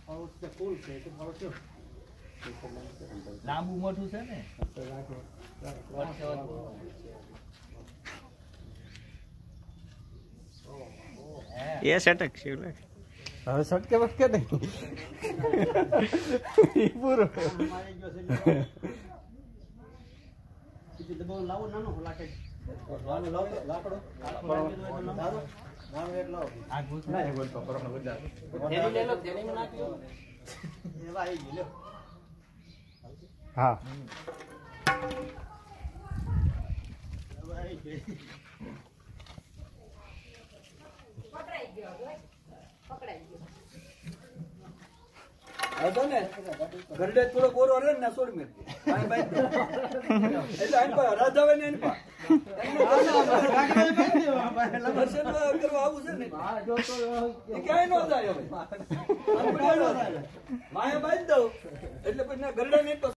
લાંબુ મોટું છે ને ये सटक शिवले હવે સટકે વટકે નહીં પૂરો લાવો નાનો લાકડો હા હતો ને ગરડે થોડો બોરો રે ને સોડ મે એટલે આન પર રાજાવે ને આન પર દર્શન કરવા આવું છે ને એ ક્યાંય નો જાય હવે માયા બાંધ દઉં એટલે પછી ગરડે ને